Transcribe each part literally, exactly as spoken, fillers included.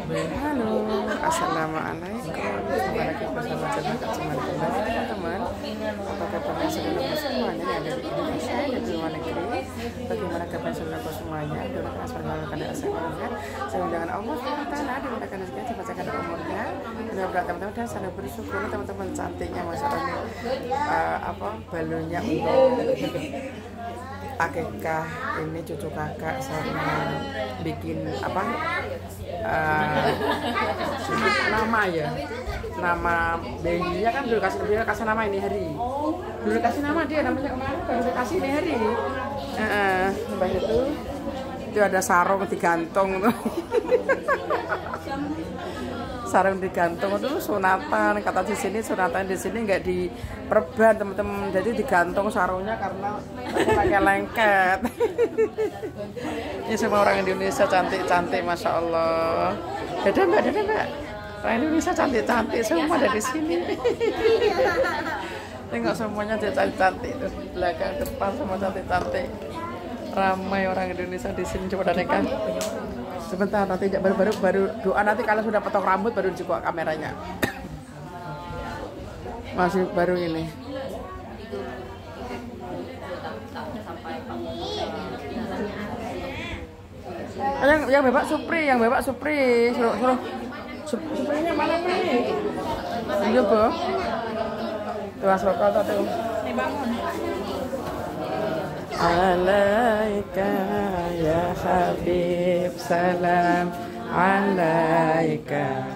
Halo, assalamualaikum. Kembali ke bersama channel Kak Cemar kembali teman-teman. Apa kabarnya saudara semuanya yang ada di Indonesia dan di luar negeri? Bagaimana kabar saudara semuanya? Doakan semoga kalian sehat. Saya undangan Allah Taala dimudahkan rezeki dibacakan umurnya. Mudah-mudahan teman-teman dan saling bersyukur teman-teman cantiknya Mas ini uh, apa balonnya untuk akikah ini cucu kakak sama bikin apa uh, nama ya nama bayinya kan dulu kasih dia kasih nama ini hari dulu kasih nama dia namanya kemarin baru dikasih ini hari uh, uh, itu itu ada sarung digantung tuh sarung digantung itu sunatan kata di sini sunatan di sini nggak diperban teman-teman jadi digantung sarungnya karena pakai lengket. Ini semua orang Indonesia cantik-cantik masya Allah. Dadah mbak, dadah mbak. Orang Indonesia cantik-cantik semua ada di sini. Tengok semuanya cantik-cantik tuh belakang depan semua cantik-cantik. Ramai orang Indonesia di sini coba nikah. Sebentar nanti baru baru baru doa nanti kalau sudah potong rambut baru dibuka kameranya. Masih baru ini. Yang yang bebek Supri, yang bebek Supri, suruh suruh. Suprinya mana Pri? Iya bu. Tuh asroko tuh. Nih bangun. Alaika ya Habib salam alaika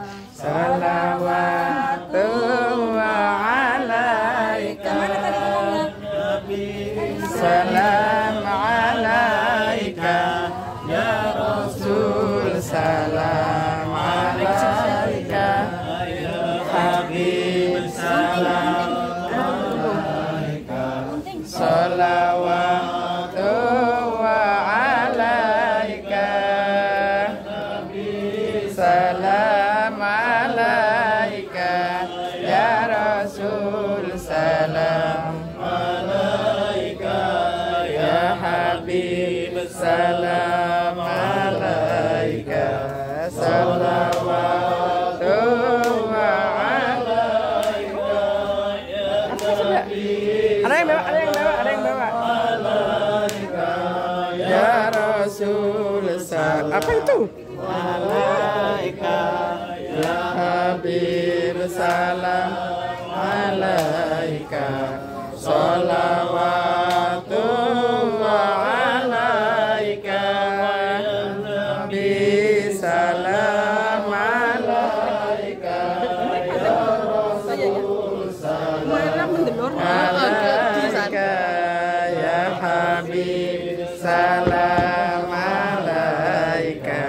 salawatullah alaika salam alaika ya Rasul salam alaika ya Habib salam alaika salawat salam alaika ya Rasul salam alaika ya Habib salam alaika salawatullah alaika ya Habib ada yang bawa ada yang bawa ada yang bawa alaika ya Rasul salam apa itu alaika ya Habib salam alaika salawatullah alaika ya Nabi salam alaika ya Rasul salam alaika ya Habib salam alaika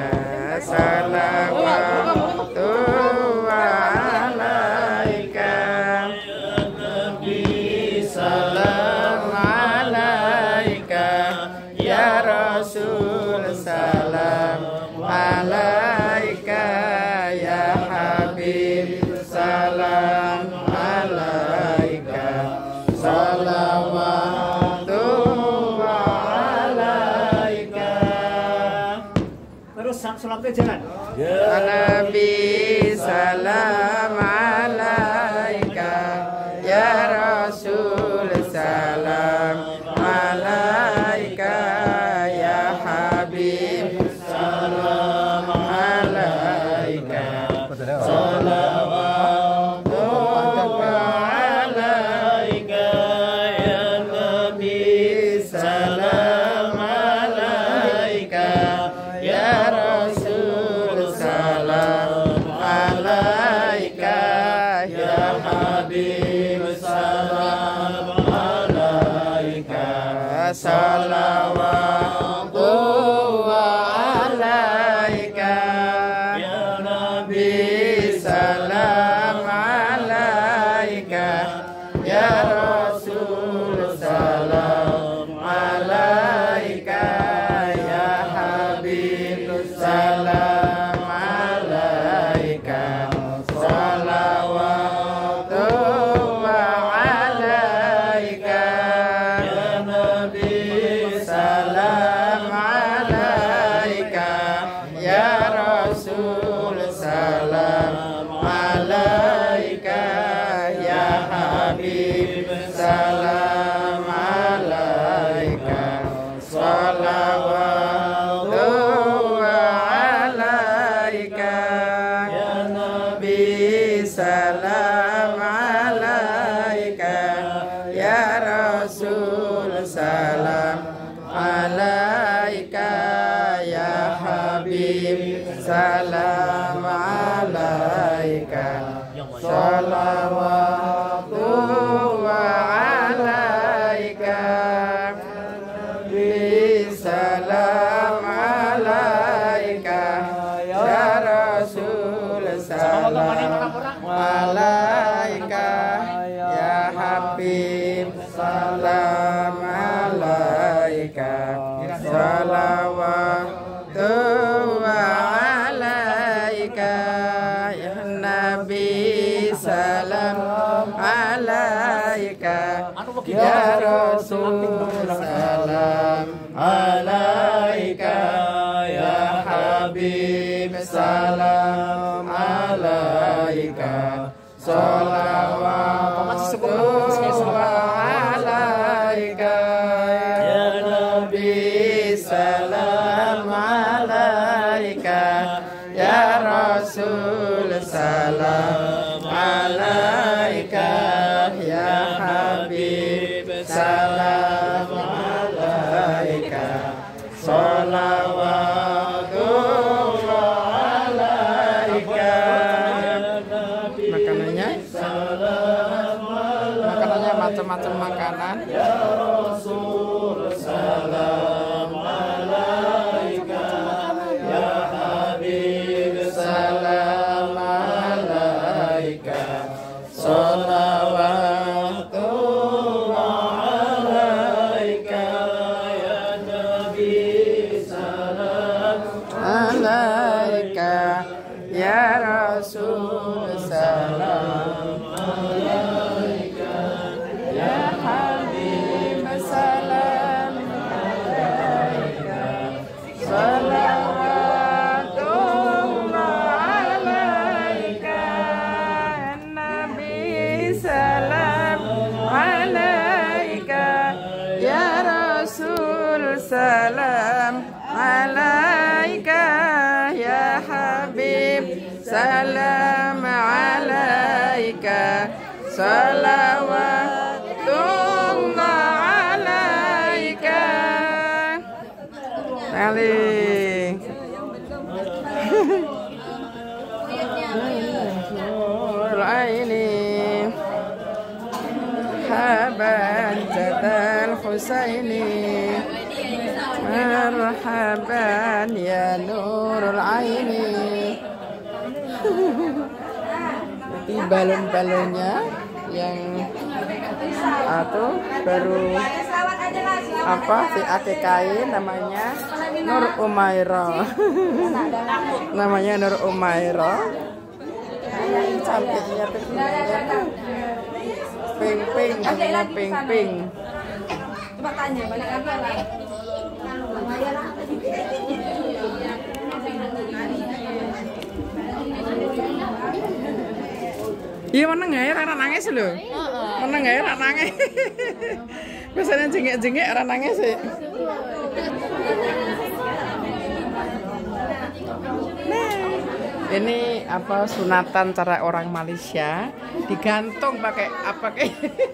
salawatullah alaika ya Nabi salam alaika ya Rasul salam alaika ya Habib salam alaika salawatullah alaika. Terus salatnya jalan. Ya Nabi salam alaika ya Rasul salam alaika ya Habib salam alaika salawatullah alaika ya Nabi salam alaika ya Rasul salam alaika ya Habib salam alaika salawatullah alaika ya Nabi salam alaika ya Rasul salam alaika ya Habib salam alaika salawatullah alaika ya Nabi salam alaika ya Rasul Habib salam alaika salawatu wa alaika bisalam alaika ya Rasul salam alaika ya Habib salam alaika salawatu wa alaika ya Nabi salam alaika ya Rasul salam alaika ya Habib salam alaika salawatu wa alaika ya Nabi salam alaika ya Rasul salam alaika ya Habib salam alaika salawatu wa alaika. Makanannya makanannya macam-macam makanan ya Rasul salam alaika ya Habib salam alaika salawatu wa alaika ya Nabi salam alaika ya Rasul salam alaika ya Habib salam alaika salawatu wa alaika Nabi salam alaika ya Rasul salam alaika ya Habib salam alaika salawatullah alaika. Kali ini haban jadal Husaini marhaban ya nurul aini. Jadi balon-balonnya yang atau baru apa si akikain namanya Nur Umairah. Namanya Nur Umairah. Cantiknya tuh ping ping ping ping. Coba tanya balik apa lah? Iya mana nggak ya orang nangis loh, mana nggak ya orang nangis. Biasanya jengek-jengek orang nangis sih. Ini apa sunatan cara orang Malaysia digantung pakai apa kayak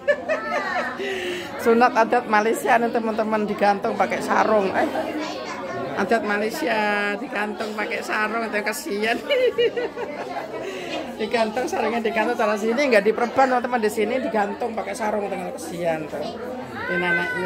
sunat adat Malaysia nih teman-teman, digantung pakai sarung. Eh adat Malaysia digantung pakai sarung, itu kasihan. Digantung sarungnya digantung cara sini nggak diperban teman-teman, di sini digantung pakai sarung dengan kasihan tuh. Ini anaknya.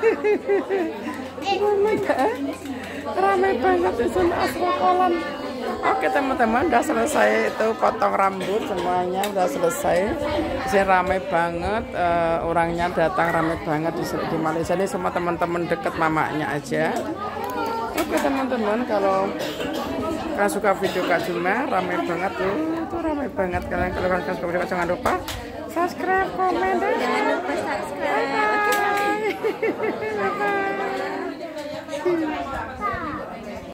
Ramai banget di sini asrokolan. Oke teman-teman, udah selesai itu potong rambut semuanya udah selesai. Di sini ramai banget, uh, orangnya datang ramai banget di, di Malaysia ini semua teman-teman deket mamanya aja. Oke teman-teman, kalau kalian suka video Kak Juma, ramai banget tuh, itu ramai banget. Kalian kalau kalian suka video jangan lupa subscribe, komen, dan jangan lupa subscribe. bye bye.